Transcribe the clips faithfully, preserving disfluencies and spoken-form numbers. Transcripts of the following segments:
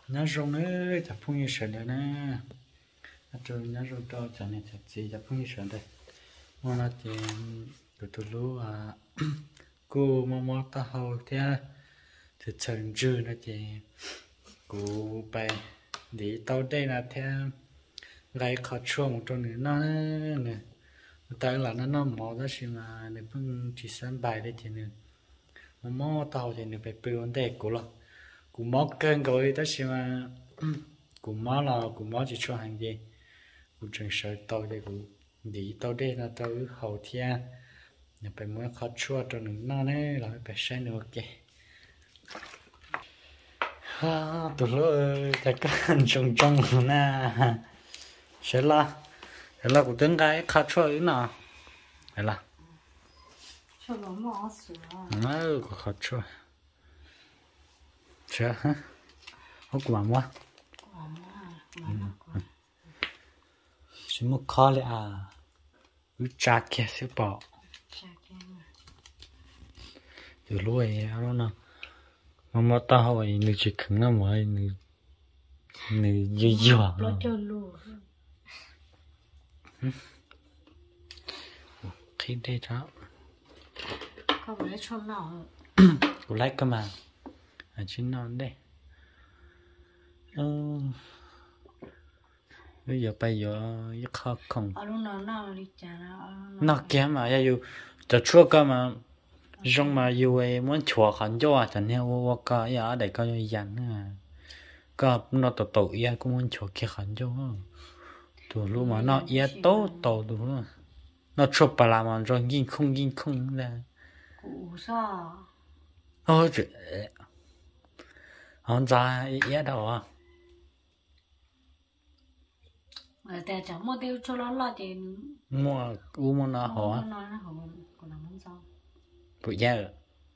nhớ rong nữa chả phun như sợ nữa nè rồi nhớ rong cho chả này chả gì chả phun như sợ đây mà là thì tụi tụi lú à cô mò mò ta hậu thế thì chân dư nó thì cô bay đi tàu đây là thế gai khó chua một trong nữa nó nè tại là nó nó mò đó xí mà nếu không chỉ sẵn bài đây thì nữa mà mò tàu thì nữa phải bơi vấn đề của lo cú mò cơn rồi đó xí mà cú mò là cú mò chỉ cho hàng gì cú chừng sợ tàu đây cú đi tàu đây là tàu hậu thiên nếu phải muốn khó chua cho nó nó này là phải xem được ok ha tụi nó tại cái trồng trồng na sẽ là sẽ là của tiếng cái khó chua thế nào phải là cho nó mỏ sữa nó có khó chua chưa hả không có mà chỉ một khó lẽ à cứ chặt kia sẽ bỏ từ lúc ấy nó nó mà mà tao hỏi người chỉ khứng lắm mà người người dư dư à khi đây đó có phải cho nó của lấy cơ mà à chính nó đây ừ bây giờ bây giờ rất khó không ở lúc nào nó đi chả nó nó kém mà ya yêu cho chua cơ mà rong mà yêu ấy muốn chua hẳn cho à chẳng theo vô cả ya để coi như dàn à có nó tổ tổ ya cũng muốn chua kia hẳn cho tụi lúc mà nó ya tốt tổ tụi nó nó chụp bà làm mà rồi nhìn không nhìn không là củ sao ôi trời hắn ra ya đâu à ở tại chẳng mua tiêu cho nó lo thì mua u mua nó hổ nó nó hổ còn làm món rau bụi da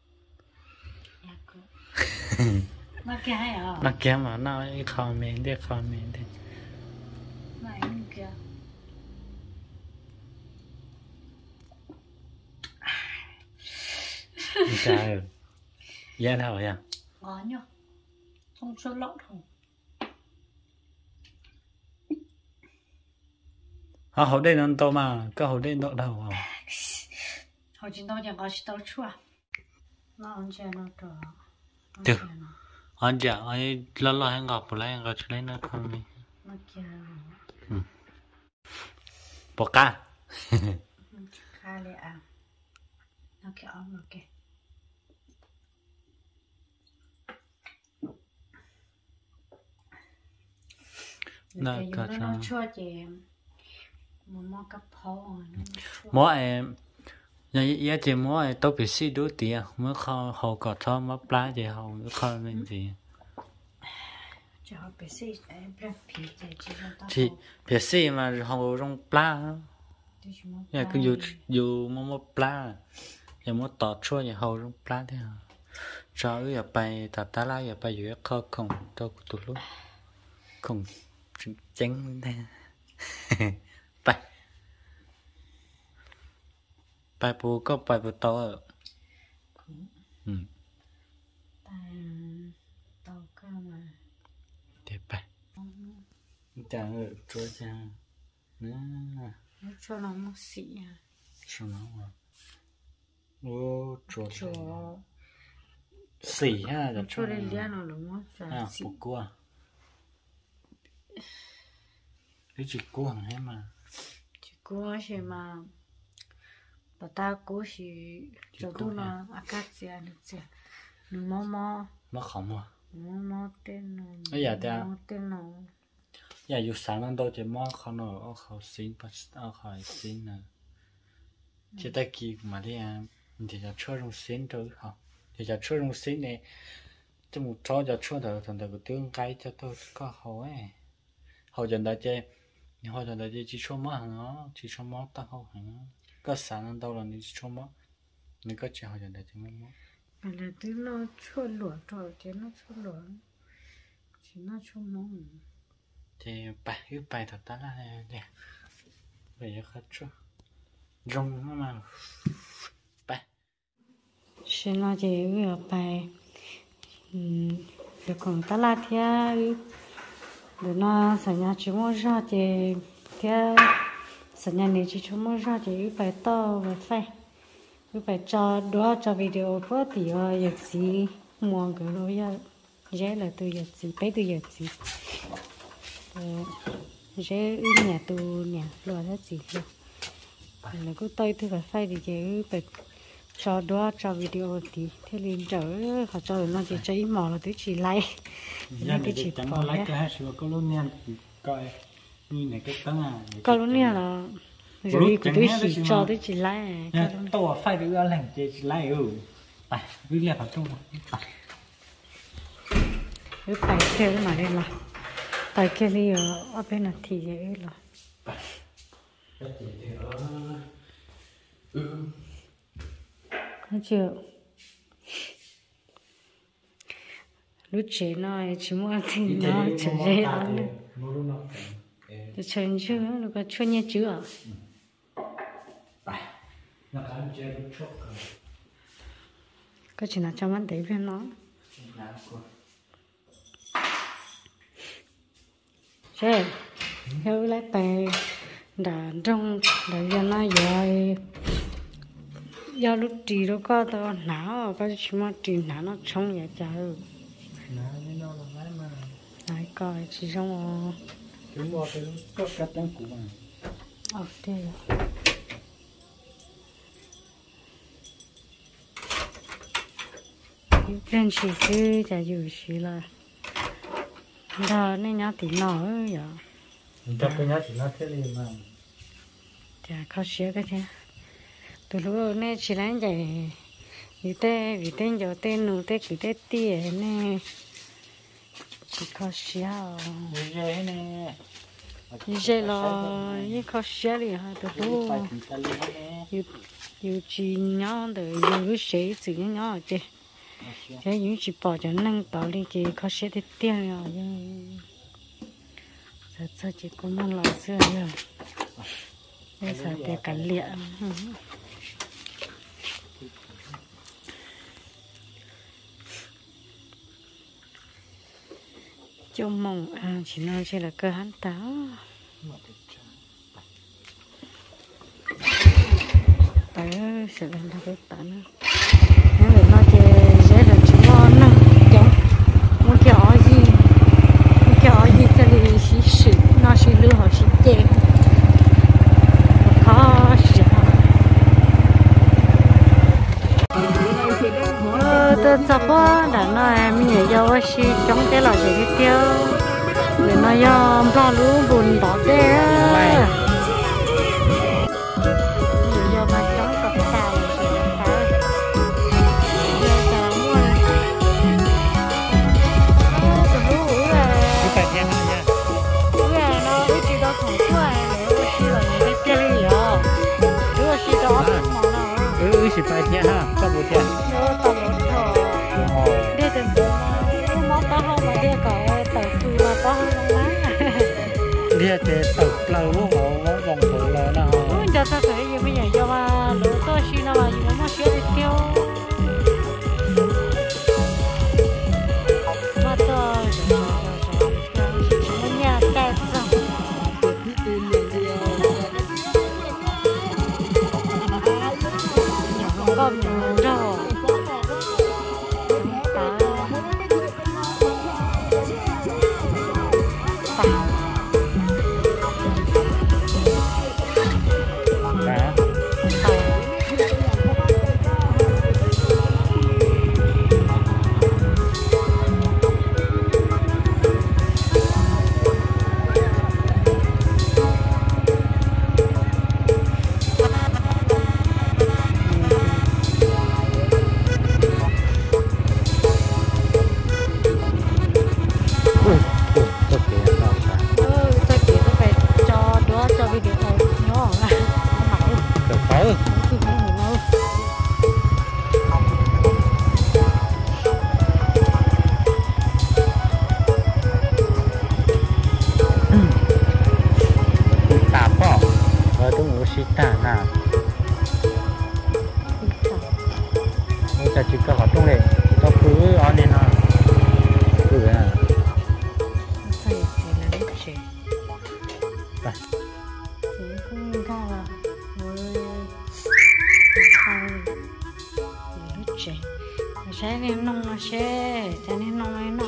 nó kia hay à nó kém mà nó comment đi comment đi này kia trời da đâu vậy ngon nhá không cho lợn không à hậu đây nó to mà cái hậu đây nó đâu à hồi chúng tôi chẳng có chỉ tao chua nó ăn chè nó trở được anh chả anh lo lo hàng gặp lại hàng gặp cho nên nó không đi nó kia bỏ cá khai lệ à nó kia ăn nó kia nó cả nó chua chè một món cà pháo mỗi em giờ giờ chỉ mỗi tôi bị xí đôi tiền mới không hậu có cho mất lá thì hậu nó không nên gì cho bị xí em chỉ bị xí mà hậu trong lá giờ cứ dù dù mà mất lá giờ mất tọt chua giờ hậu trong lá thế à cho giờ bay ta ta lá giờ bay giờ khó không tôi tụt lúc không tránh thế bay bay bù có bay bù to ở ừ tao cơ mà để bay chẳng ở chỗ chẳng nữa cho nó một xị à cho nó mà ô chỗ cho xỉ ha là cho lên đĩa nó đúng không à bù cua cái chỉ cua hằng hết mà chỉ cua thì mà bà ta cố thì cho tôi nó acacia được chưa nó mò mò nó không à mò mò tên nó bây giờ ta tên nó giờ dù sáng ăn đâu thì mò không nó ở khẩu xin bắt ở khẩu xin nè chỉ ta kỳ mà đi à thì giờ cho trong xin rồi hả thì giờ cho trong xin này cho một cho giờ cho thằng thằng thằng tương cái cho tôi có hậu ấy hậu giờ đã chơi nhưng hậu giờ đã chơi chỉ cho mò hàng nó chỉ cho mò ta hậu hàng có sáng ăn đâu là đi cho mò nên có chỉ hậu giờ đã chơi mò mà là thứ nó chua lửa rồi chứ nó chua lửa chỉ nó chua mò thì bài cái bài thật ta là nè bây giờ khách chưa rong nó mà bài xin nó chỉ vừa bài thì còn ta la theo để nó sản nhà chúng mua ra thì theo sản nhà này chỉ chúng mua ra thì phải to phải phải phải cho đó cho video có thì ở giờ gì mua cái đó giờ dễ là từ giờ gì tới từ giờ gì dễ nhà tu nhà lo hết gì luôn là cứ tay thì phải phải thì dễ phải cho đó cho video thì thế liền trở họ cho nó chỉ chơi mò là thứ chỉ like nên cái chỉ chẳng có like cái hay sửa colonial coi như này cái tấm à colonial là rồi cái thứ chỉ cho thứ chỉ like tôi phải được ăn lành chỉ like ừ phải cứ làm phải chung cứ phải theo mà đây là tại kia đi ở bên này thì dễ là không chịu lúc chế nó chỉ muốn thì nó chỉ dễ ăn thì chân chứ nó có chua nhẹ chưa có chỉ là cho mắt đấy bên nó thế theo lấy tay đã trong đã cho nó rồi do lúc trì đó có tao não có chỉ mà trì não nó sống vậy trời này coi chỉ trong chúng mua cái có cách đánh của mà ờ thế lên chỉ cứ chả dù chỉ là đó nên nhá thì nó vậy cho cái nhá thì nó thế liền mà chả khó xíu cái thế từ lúc này chỉ là vậy vì thế vì thế giờ tên nụ thế cứ thế tiền nè chỉ khó xíu dễ nè dễ là như khó xíu thì ha từ lúc yêu yêu chỉ nhỏ từ yêu sẽ chỉ nhỏ chứ chứ yêu chỉ bỏ cho năng tạo lên chỉ khó xíu thì tiền rồi giờ giờ chỉ có một loại xưa rồi bây giờ thì cả liệt trong mong à chỉ nói chỉ là cơ hắn táo tại sẽ làm được cái tán nếu để nó chơi dễ là chỉ ngon nè giống muốn kiểu gì muốn kiểu gì cho đi xí xí nó xí lừa họ xí chơi khó xí tôi sắp qua đã nói mình nhảy vô xí trong cái lò gì đi tiêu để nó yom lo lú bùn bỏ té giờ mà trong cặp xào rồi phải giờ chả mua từ lú rồi cứ phải nghe nha rồi nó cái gì đó không phải nếu xí là cái cái gì đó nếu xí đó không món nào ừ chỉ phải nghe ha có một tiền nếu tao muốn thò để từng bữa món tao không mà để cả tàu phi mà tao không má đi để tàu lâu lúc họ có vòng thử là nó ôi giờ sao phải gì bây giờ cho mà lúa to xí nó mà gì mà xí đi tiêu mà to rồi rồi rồi rồi nhà cái xong nhỏ con nhỏ rồi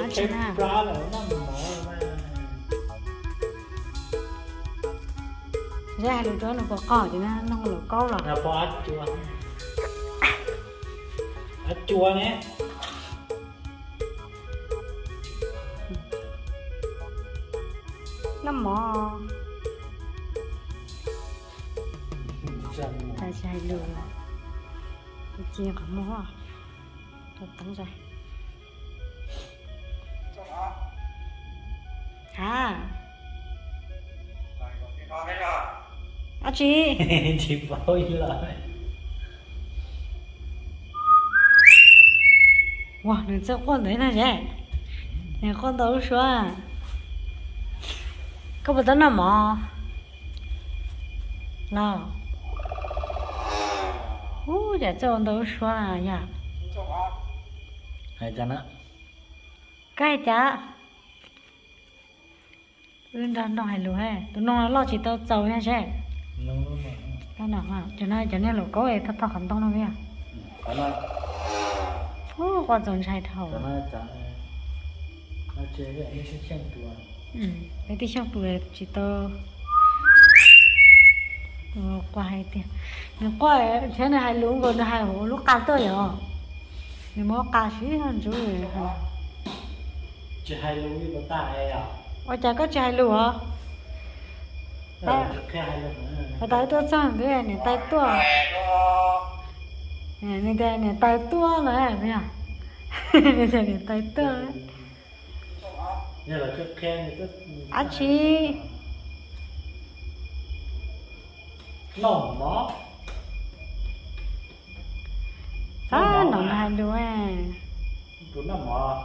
ăn chứ nào ra là nó mỏ mà ra được đó nó có cỏ chứ na nó là có là là có ớt chua ớt chua nè nó mỏ tại sao lừa chia cả mỏ tôi tấn ra à à chị chị bôi lại wow你这混的那些你混都说có bữa tấn nào mà nào ú dạ cho đâu số là dạ hay chăng á cái chả lên đó nó hay lùa hè tụi nó lo chỉ tao giàu nha chứ tao nào à cho nên cho nên là có ấy tao tao không tao nó biết có nó ô quan trọng sai thầu cho nó chả nó chơi cái này sẽ xem tuổi ừ cái tí trong tuổi chỉ tao qua hai tiền nó qua thế này hai lũ rồi nó hai hổ lúc cá tôi rồi nếu mà cá sĩ hơn chú rồi chỉ hai lúa với bát tay à ôi chả có chai lũ hả ta cái hai lúa nữa tay tôi xong cái này tay tôi nè này đây này tay tôi này bây giờ này đây này tay tôi như là cái khen thì rất à chị nồng mó à nồng hai lúa à của nó mỏ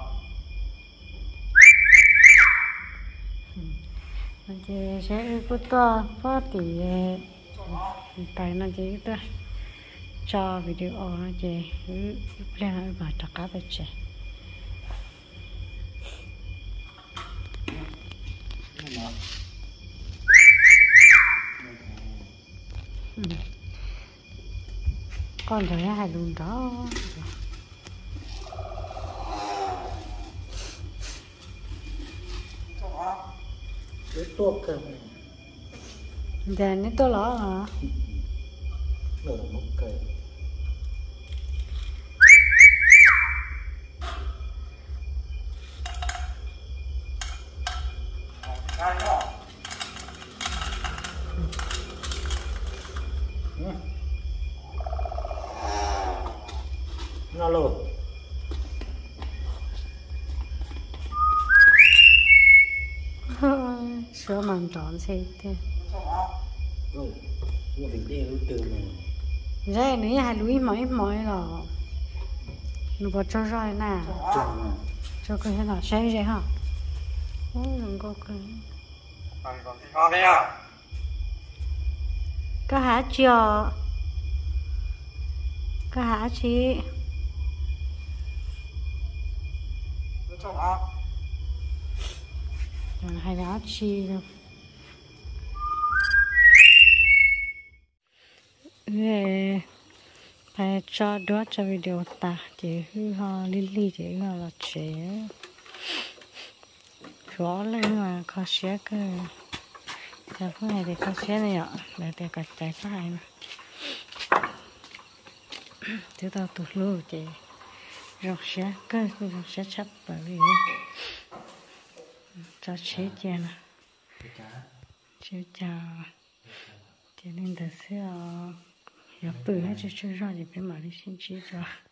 nó chỉ sẽ có to có tỷ tại nó chỉ to cho video nó chỉ lên mà tất cả phải chạy con thấy hai luôn đó cái tốt cơ giờ nếu tôi lỡ hả nó là một cây nó luôn sữa mặn tròn xí thế rồi nó bị đeo từ này rồi nữa hai lúi mỗi mỗi là nó có cho rồi nè cho cái thế nào sẽ vậy hả ô đừng có cái cái hả chưa cái hả chị hay là chi đâu về phải cho đứa cho video ta chỉ hư ho lily chỉ hư là chế rõ lên mà có xe cái giờ phút này thì có xe này ạ để để cả trái phải mà chúng ta tụt lùi chỉ rọc xe cái rọc xe chấp bởi vì cho chế tiền à chế chào cho nên từ xưa nhập từ hay cho cho ra thì phải mà đi xin chế cho